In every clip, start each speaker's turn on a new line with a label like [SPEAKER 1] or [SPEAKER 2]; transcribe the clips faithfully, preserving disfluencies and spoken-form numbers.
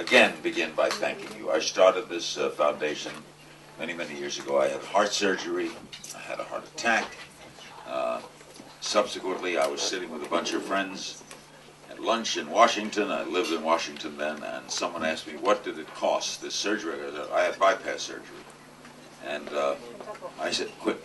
[SPEAKER 1] again begin by thanking you. I started this uh, foundation many, many years ago. I had heart surgery. I had a heart attack. Uh, subsequently, I was sitting with a bunch of friends at lunch in Washington. I lived in Washington then, and someone asked me, what did it cost, this surgery? I said, I had bypass surgery. And uh, I said, quit.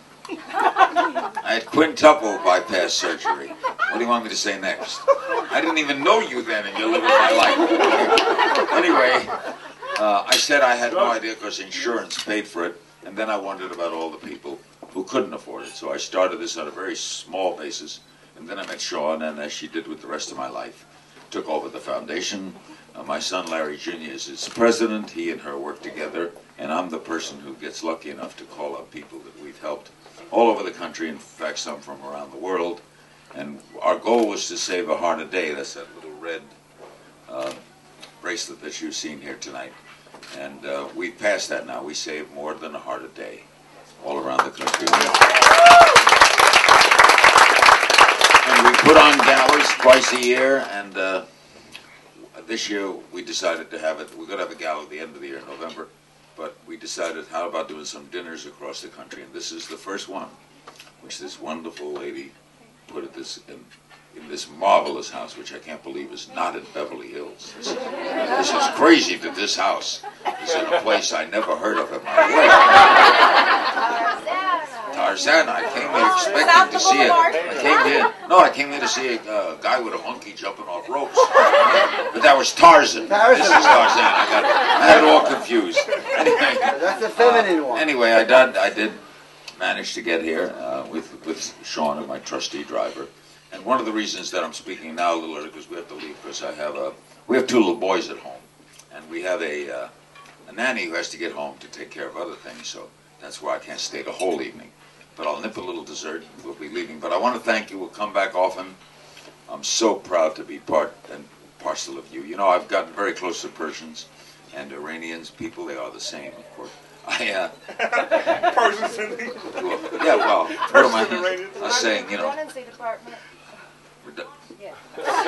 [SPEAKER 1] I had quintuple bypass surgery. What do you want me to say next? I didn't even know you then, and you're living my life. Anyway, uh, I said I had no idea because insurance paid for it, and then I wondered about all the people who couldn't afford it. So I started this on a very small basis, and then I met Sean, and as she did with the rest of my life, took over the foundation. Uh, my son Larry Junior is its president. He and her work together, and I'm the person who gets lucky enough to call up people that we've helped all over the country, in fact some from around the world. And our goal was to save a heart a day. That's that little red uh, bracelet that you've seen here tonight. And uh, we've passed that now. We save more than a heart a day all around the country. And we put on galas twice a year, and uh, this year we decided to have it. We're going to have a gala at the end of the year in November. But we decided, how about doing some dinners across the country? And this is the first one, which this wonderful lady put at this in, in this marvelous house, which I can't believe is not in Beverly Hills. This is, this is crazy that this house is in a place I never heard of in my life. Tarzana. I came here expecting to see it. I came here. No, I came here to see a uh, guy with a monkey jumping off ropes. But that was Tarzan. This is Tarzan. I got. I had it all confused. Anyway,
[SPEAKER 2] that's a feminine
[SPEAKER 1] uh,
[SPEAKER 2] one.
[SPEAKER 1] Anyway, I did. I did manage to get here uh, with with Sean and my trustee driver. And one of the reasons that I'm speaking now a little early because we have to leave because I have a we have two little boys at home, and we have a uh, a nanny who has to get home to take care of other things. So that's why I can't stay the whole evening. But I'll nip a little dessert. We'll be leaving. But I want to thank you. We'll come back often. I'm so proud to be part and parcel of you. You know, I've gotten very close to Persians and Iranians. People, they are the same, of course. I, uh...
[SPEAKER 3] Persians and
[SPEAKER 1] well, yeah, well, what am I, I was saying, you know...
[SPEAKER 4] Yeah.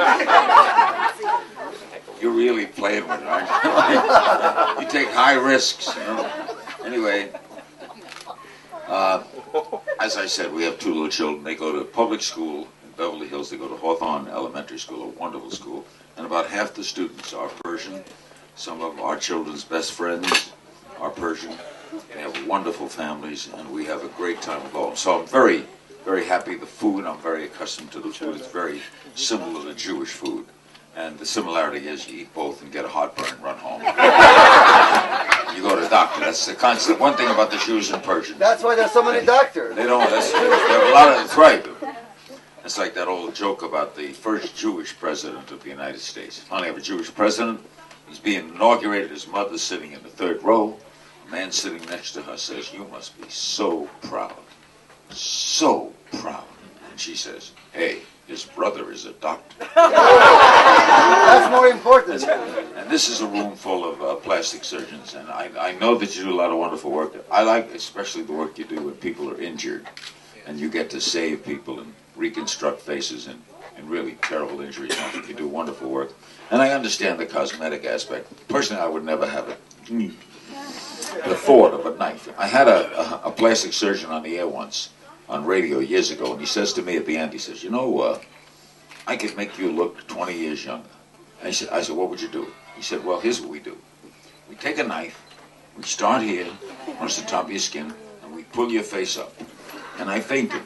[SPEAKER 1] You're really playing with it, aren't you? You take high risks, you know. Anyway... Uh, as I said, we have two little children. They go to public school in Beverly Hills. They go to Hawthorne Elementary School, a wonderful school. And about half the students are Persian. Some of our children's best friends are Persian. They have wonderful families, and we have a great time with all. So I'm very, very happy. The food, I'm very accustomed to the food. It's very similar to Jewish food. And the similarity is you eat both and get a heartburn and run home. You go to the doctor. That's the constant. One thing about the Jews and Persians.
[SPEAKER 2] That's why there's so many doctors.
[SPEAKER 1] They don't. That's, they have a lot of. That's right. It's like that old joke about the first Jewish president of the United States. Finally, have a Jewish president. He's being inaugurated. His mother's sitting in the third row. A man sitting next to her says, "You must be so proud, so proud." And she says, "Hey, his brother is a doctor."
[SPEAKER 2] That's more important.
[SPEAKER 1] And this is a room full of uh, plastic surgeons, and I, I know that you do a lot of wonderful work. I like especially the work you do when people are injured, and you get to save people and reconstruct faces and, and really terrible injuries. I think you do wonderful work. And I understand the cosmetic aspect. Personally, I would never have it. The thought of a knife. I had a, a, a plastic surgeon on the air once, on radio years ago, and he says to me at the end, he says, you know, uh, I could make you look twenty years younger. And I said, I said, what would you do? He said, well, here's what we do. We take a knife, we start here, on the top of your skin, and we pull your face up. And I fainted.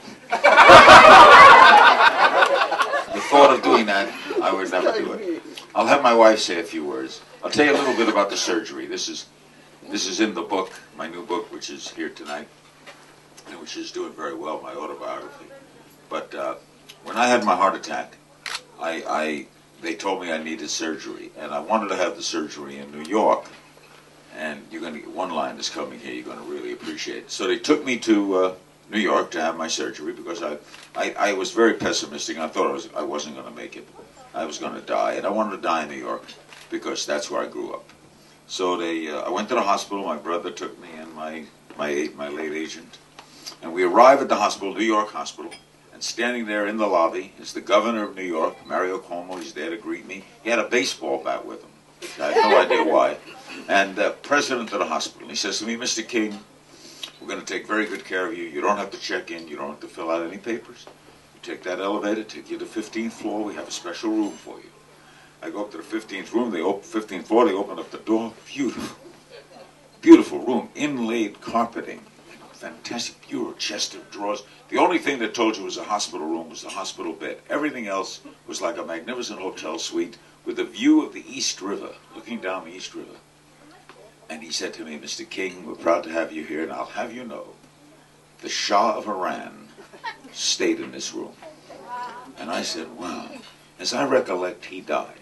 [SPEAKER 1] The thought of doing that, I would never do it. I'll have my wife say a few words. I'll tell you a little bit about the surgery. This is, this is in the book, my new book, which is here tonight, and which is doing very well, my autobiography. But uh, when I had my heart attack, I, I, they told me I needed surgery, and I wanted to have the surgery in New York. And you're going to get one line that's coming here you're going to really appreciate it. So they took me to uh, New York to have my surgery because I, I, I was very pessimistic. I thought I, was, I wasn't going to make it. I was going to die, and I wanted to die in New York because that's where I grew up. So they, uh, I went to the hospital. My brother took me and my, my, my late agent. And we arrive at the hospital, New York Hospital, and standing there in the lobby is the governor of New York, Mario Cuomo. He's there to greet me. He had a baseball bat with him. I had no idea why. And the president of the hospital, he says to me, Mister King, we're going to take very good care of you. You don't have to check in. You don't have to fill out any papers. You take that elevator, take you to the fifteenth floor. We have a special room for you. I go up to the fifteenth room. They open fifteenth floor. They open up the door. Beautiful, beautiful room. Inlaid carpeting. Fantastic bureau, chest of drawers. The only thing that told you was a hospital room was the hospital bed. Everything else was like a magnificent hotel suite with a view of the East River, looking down the East River. And he said to me, Mister King, we're proud to have you here, and I'll have you know, the Shah of Iran stayed in this room. And I said, wow. As I recollect, he died.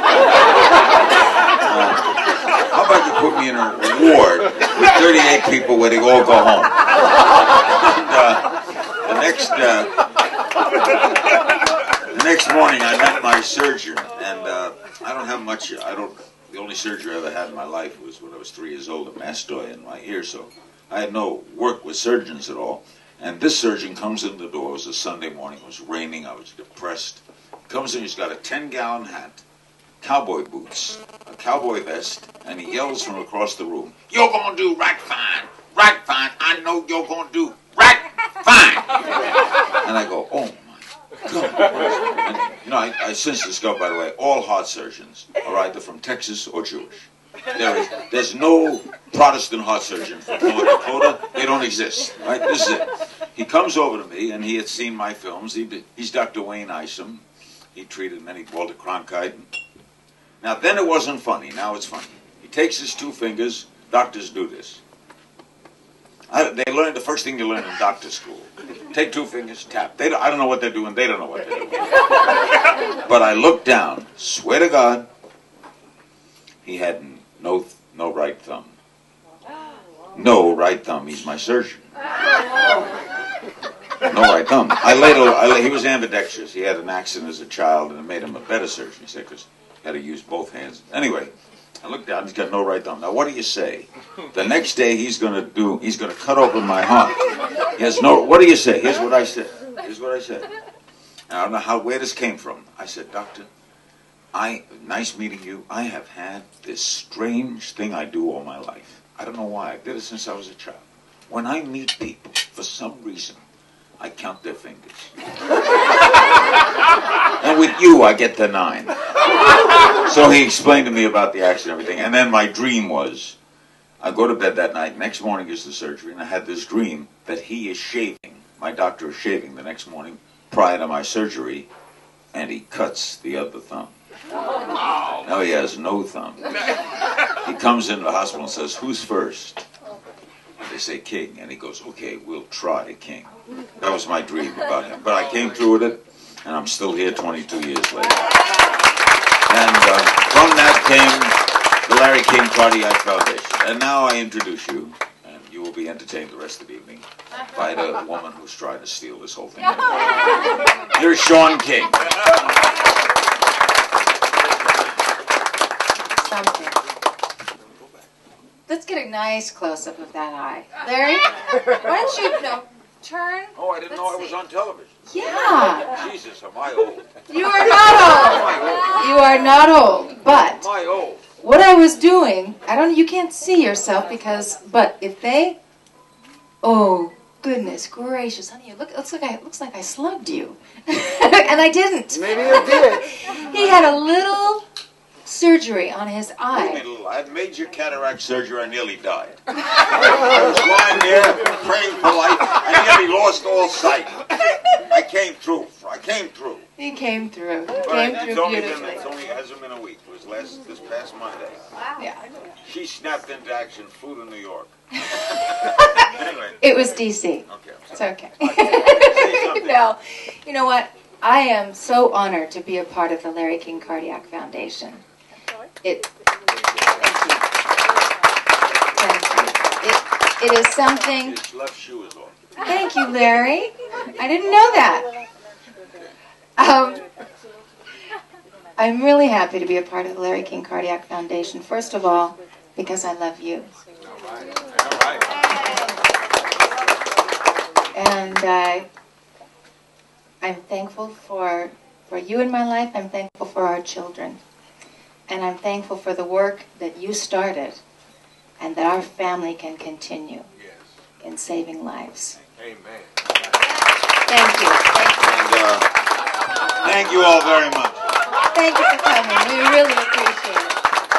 [SPEAKER 1] Uh, how about you put me in a ward with thirty-eight people where they all go home? And, uh, the next uh, the next morning, I met my surgeon, and uh, I don't have much. I don't. The only surgery I ever had in my life was when I was three years old, a mastoid in my ear. So I had no work with surgeons at all. And this surgeon comes in the door. It was a Sunday morning. It was raining. I was depressed. Comes in. He's got a ten-gallon hat, cowboy boots, a cowboy vest, and he yells from across the room, "You're gonna do right fine, right fine. I know you're gonna do right fine." And I go, "Oh my God!" And, you know, I, I since discovered, by the way, all heart surgeons are either from Texas or Jewish. There is, there's no Protestant heart surgeon from North Dakota. They don't exist. Right? This is it. He comes over to me, and he had seen my films. He, he's Doctor Wayne Isom. He treated many, Walter Cronkite. Now, then it wasn't funny. Now it's funny. He takes his two fingers. Doctors do this. I, they learn the first thing you learn in doctor school. Take two fingers, tap. They don't, I don't know what they're doing. They don't know what they're doing. But I looked down. Swear to God, he had no no right thumb. No right thumb. He's my surgeon. No right thumb. I later, I, he was ambidextrous. He had an accident as a child, and it made him a better surgeon. He said, because he had to use both hands. Anyway, I looked down. He's got no right thumb. Now, what do you say? The next day, he's going to do. He's going to cut open my heart. He has no. What do you say? Here's what I said. Here's what I said. I don't know how where this came from. I said, Doctor, I nice meeting you. I have had this strange thing I do all my life. I don't know why. I did it since I was a child. When I meet people, for some reason, I count their fingers. And with you, I get to nine. So he explained to me about the accident and everything. And then my dream was, I go to bed that night. Next morning is the surgery. And I had this dream that he is shaving. My doctor is shaving the next morning prior to my surgery. And he cuts the other thumb. Now he has no thumb. He comes into the hospital and says, who's first? They say King, and he goes, okay, we'll try King. That was my dream about him. But I came through with it, and I'm still here twenty-two years later. And uh, from that came the Larry King Cardiac Foundation. And now I introduce you, and you will be entertained the rest of the evening by the woman who's trying to steal this whole thing. Here's Sean King.
[SPEAKER 4] Something. Let's get a nice close-up of that eye. Larry, why don't you, no, turn?
[SPEAKER 1] Oh, I didn't know I was on television.
[SPEAKER 4] Yeah.
[SPEAKER 1] Jesus, am I old?
[SPEAKER 4] You are not old. You are not old, but
[SPEAKER 1] Am I old?
[SPEAKER 4] what I was doing, I don't, you can't see yourself because, but if they, oh, goodness gracious, honey, it look, looks like I, it looks like I slugged you. And I didn't.
[SPEAKER 2] Maybe you did.
[SPEAKER 4] He had a little surgery on his
[SPEAKER 1] What do you
[SPEAKER 4] eye.
[SPEAKER 1] mean, little? I had major cataract surgery. I nearly died. I was lying there praying for life. I nearly lost all sight. I came through. I came through.
[SPEAKER 4] He came through. He
[SPEAKER 1] But
[SPEAKER 4] came
[SPEAKER 1] it's
[SPEAKER 4] through
[SPEAKER 1] only been,
[SPEAKER 4] beautifully.
[SPEAKER 1] it's only hasn't been a week. It was last this past Monday.
[SPEAKER 4] Yeah.
[SPEAKER 1] She snapped into action, flew to New York. Anyway,
[SPEAKER 4] It was D C.
[SPEAKER 1] okay.
[SPEAKER 4] It's okay.
[SPEAKER 1] Say something.
[SPEAKER 4] No, you know what? I am so honored to be a part of the Larry King Cardiac Foundation. It, thank you. Thank you. It, it is something.
[SPEAKER 1] His left shoe is off.
[SPEAKER 4] Thank you, Larry. I didn't know that. Um, I'm really happy to be a part of the Larry King Cardiac Foundation. First of all, because I love you.
[SPEAKER 1] All right. All right.
[SPEAKER 4] And uh, I'm thankful for, for you in my life. I'm thankful for our children. And I'm thankful for the work that you started and that our family can continue in saving lives.
[SPEAKER 3] Amen.
[SPEAKER 4] Thank you. Thank you.
[SPEAKER 1] And uh, thank you all very much.
[SPEAKER 4] Thank you for coming. We really appreciate it.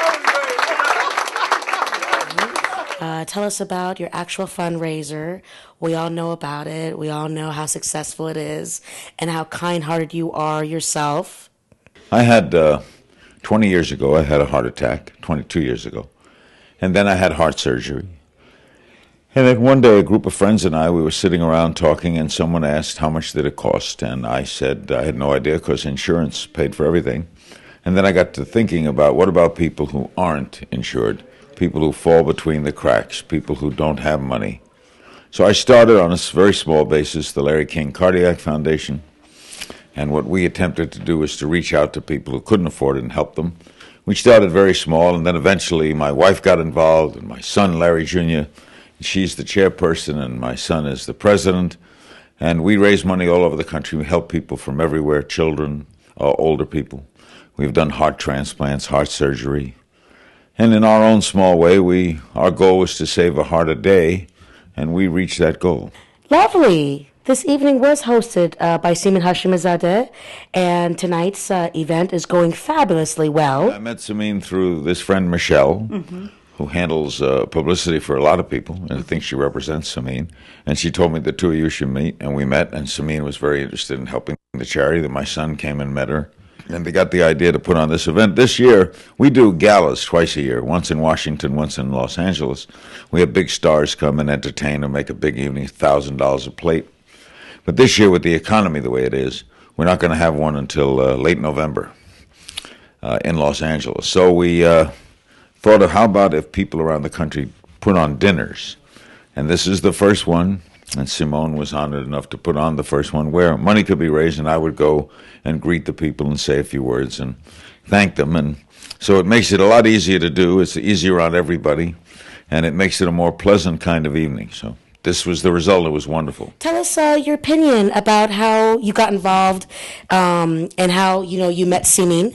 [SPEAKER 5] Uh, tell us about your actual fundraiser. We all know about it. We all know how successful it is and how kind-hearted you are yourself.
[SPEAKER 1] I had, uh, twenty years ago, I had a heart attack, twenty-two years ago. And then I had heart surgery. And then one day a group of friends and I, we were sitting around talking, and someone asked how much did it cost. And I said I had no idea because insurance paid for everything. And then I got to thinking about what about people who aren't insured, people who fall between the cracks, people who don't have money. So I started on a very small basis the Larry King Cardiac Foundation. And what we attempted to do was to reach out to people who couldn't afford it and help them. We started very small, and then eventually my wife got involved, and my son, Larry Junior She's the chairperson, and my son is the president. And we raise money all over the country. We help people from everywhere, children, uh, older people. We've done heart transplants, heart surgery. And in our own small way, we our goal was to save a heart a day, and we reached that goal.
[SPEAKER 5] Lovely. This evening was hosted uh, by Seaman Hashimzadeh, and tonight's uh, event is going fabulously well.
[SPEAKER 1] I met Samin through this friend, Michelle, mm-hmm. who handles uh, publicity for a lot of people, and I think she represents Samin. And she told me the two of you should meet, and we met, and Samin was very interested in helping the charity. That my son came and met her, and they got the idea to put on this event. This year, we do galas twice a year, once in Washington, once in Los Angeles. We have big stars come and entertain and make a big evening, one thousand dollars a plate. But this year, with the economy the way it is, we're not going to have one until uh, late November uh, in Los Angeles. So we uh, thought of how about if people around the country put on dinners. And this is the first one, and Simone was honored enough to put on the first one, where money could be raised, and I would go and greet the people and say a few words and thank them. And so it makes it a lot easier to do. It's easier on everybody, and it makes it a more pleasant kind of evening. So this was the result. It was wonderful.
[SPEAKER 5] Tell us uh, your opinion about how you got involved um, and how you know you met Simin.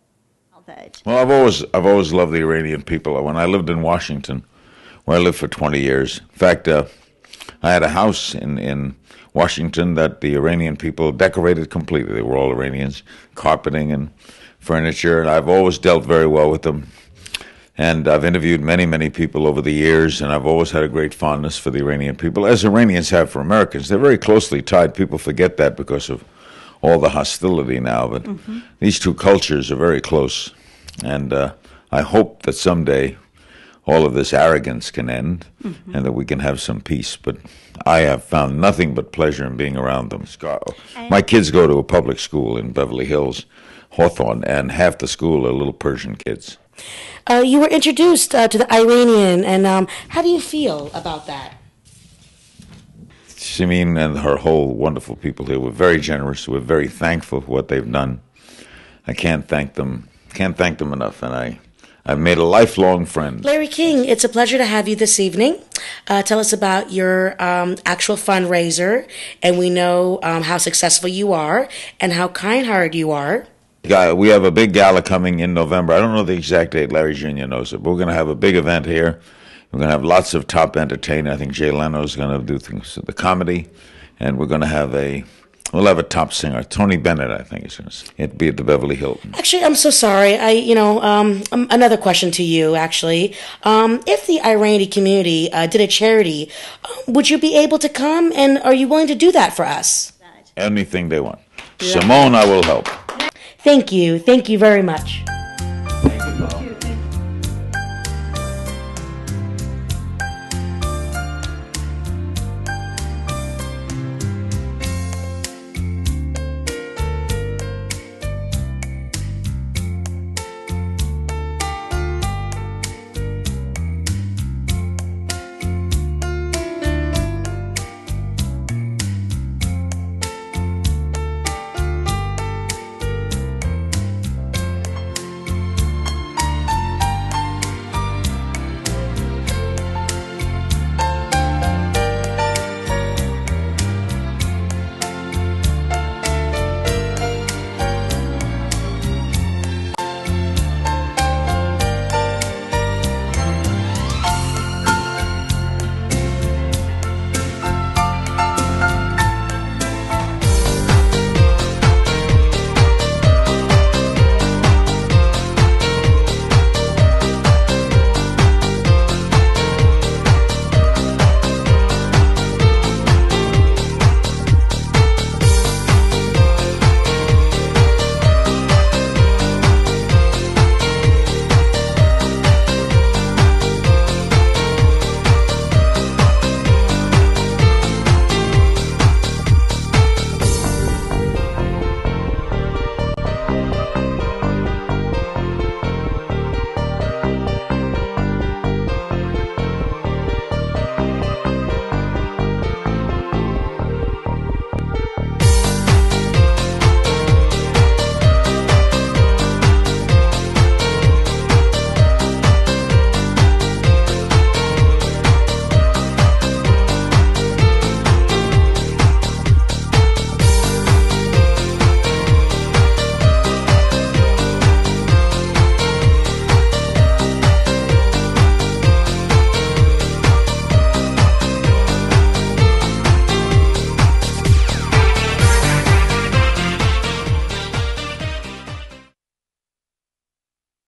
[SPEAKER 1] Well, I've always I've always loved the Iranian people. When I lived in Washington, where I lived for twenty years, in fact, uh, I had a house in in Washington that the Iranian people decorated completely. They were all Iranians, carpeting and furniture, and I've always dealt very well with them. And I've interviewed many, many people over the years, and I've always had a great fondness for the Iranian people, as Iranians have for Americans. They're very closely tied. People forget that because of all the hostility now, but mm-hmm. these two cultures are very close. And uh, I hope that someday all of this arrogance can end mm-hmm. and that we can have some peace. But I have found nothing but pleasure in being around them. My kids go to a public school in Beverly Hills, Hawthorne, and half the school are little Persian kids.
[SPEAKER 5] Uh, you were introduced uh, to the Iranian, and um, how do you feel about that?
[SPEAKER 1] Simin and her whole wonderful people here were very generous. We're very thankful for what they've done. I can't thank them, can't thank them enough, and I, I've made a lifelong friend.
[SPEAKER 5] Larry King, it's a pleasure to have you this evening. Uh, tell us about your um, actual fundraiser, and we know um, how successful you are and how kind-hearted you are.
[SPEAKER 1] We have a big gala coming in November. I don't know the exact date. Larry Junior knows it. But we're going to have a big event here. We're going to have lots of top entertainers. I think Jay Leno is going to do things, the comedy. And we're going to have a, we'll have a top singer. Tony Bennett, I think, is going to It'll be at the Beverly Hilton.
[SPEAKER 5] Actually, I'm so sorry. I, you know, um, um, another question to you, actually. Um, if the Iranian community uh, did a charity, um, would you be able to come? And are you willing to do that for us?
[SPEAKER 1] Anything they want. Yeah. Simone, I will help.
[SPEAKER 5] Thank you. Thank you very much.